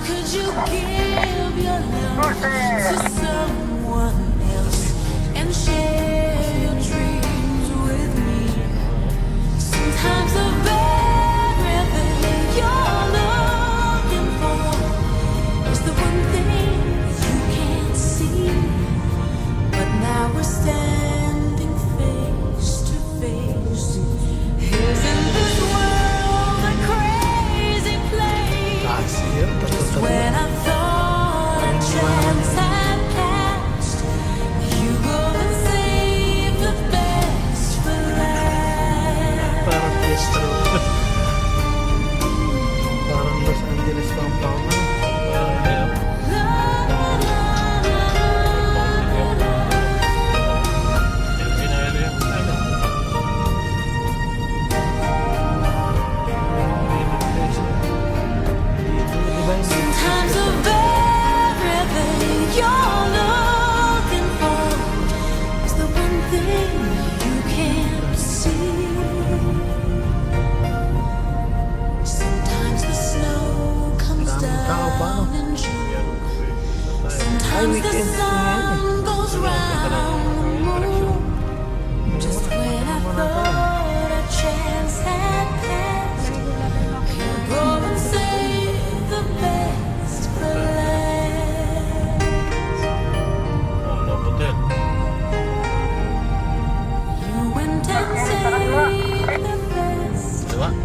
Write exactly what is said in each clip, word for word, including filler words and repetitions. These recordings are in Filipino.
Could you give your love to someone else and share your dreams with me? Sometimes the very thing you're looking for is the one thing you can't see. But now we're standing face to face. Isn't this world a crazy place? Just when I thought a chance had passed, you go and save the best for last. Parang Castro. Parang Los Angeles compound. Sometimes the very thing you're looking for is the one thing you can't see. Sometimes the snow comes down in June. Sometimes the sun goes round the moon. Just when I thought a chance had passed, you go and save the best for last. You went and saved the best for last.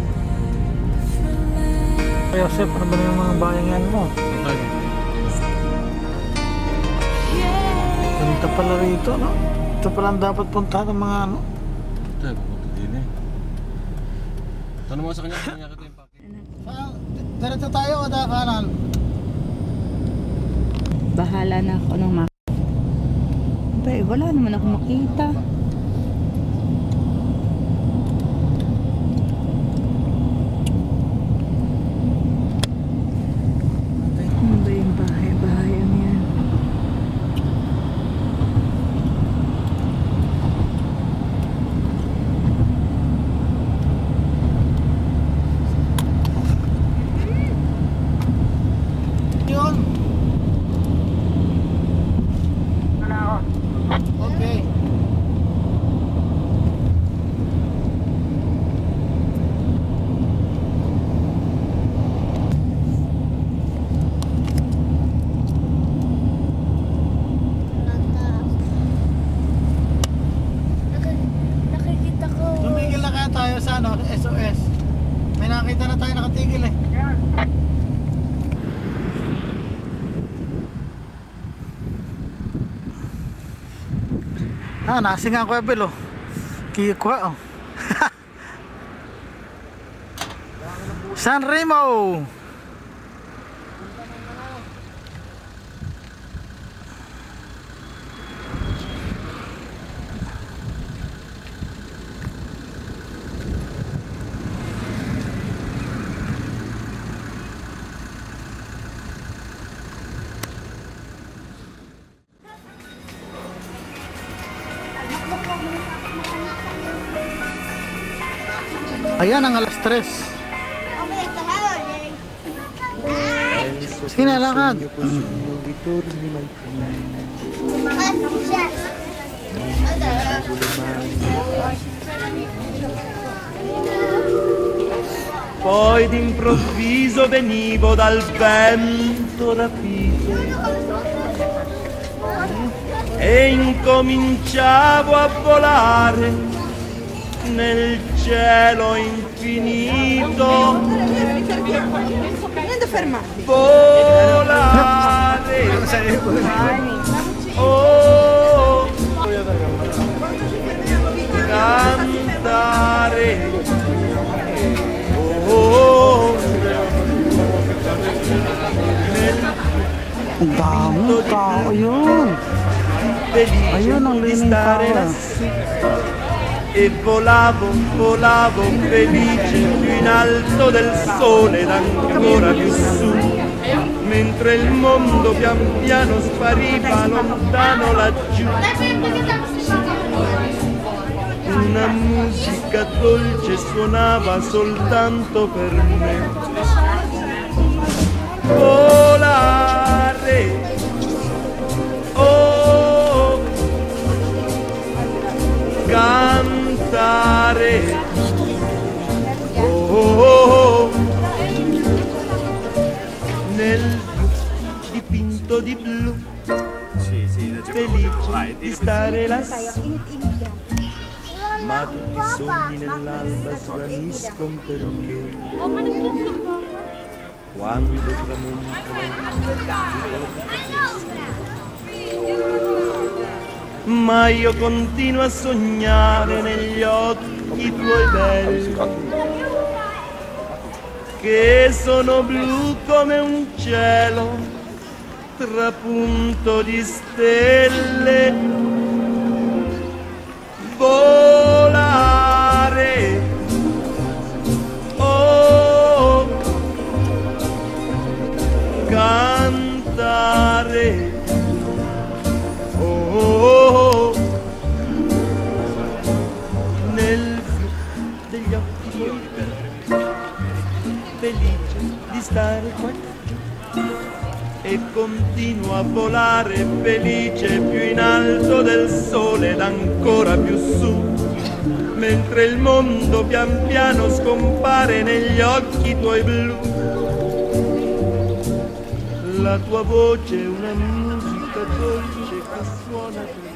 Joseph, ano ba na yung mga bayangan mo? Punta pala rito, no? Ito pala ang dapat puntahan ng mga ano? Ito, pupunta din eh. Tanong mo sa kanya, kanya kita yung pakin. Diretso tayo o kanan? Bahala na ako nung mak... Ba, wala naman ako makita. Ano ba yung bahay-bahayan yan? Yun. Okay. Nakikita ko. Tumigil na kaya tayo sa ano, S O S. May nakita na tayo nakatigil eh. Ah, nasinga ko Ebel oh. Kiyukwa oh. San Remo. Ayan ang alas tres. Sige na, lakad. Poi d'improvviso venivo dal vento rapito e incominciavo a volare nel cielo infinito. Volare. Oh, cantare. Oh, Ang dami tao yun. Ayun ang Leaning Tower. E volavo, volavo felice più in alto del sole ed ancora più su, mentre il mondo pian piano spariva lontano laggiù. Una musica dolce suonava soltanto per me. Volavo tutto di blu, felice di stare lassù. Ma tutti i sogni nell'alba svaniscono perché quando tramonta. Ma io continuo a sognare negli occhi tuoi belli, che sono blu come un cielo trapunto di stelle. Volare, oh, cantare, oh, nel blu degli occhi tuoi, felice di stare qua. E continuo a volare felice più in alto del sole ed ancora più su, mentre il mondo pian piano scompare negli occhi tuoi blu. La tua voce è una musica dolce che suona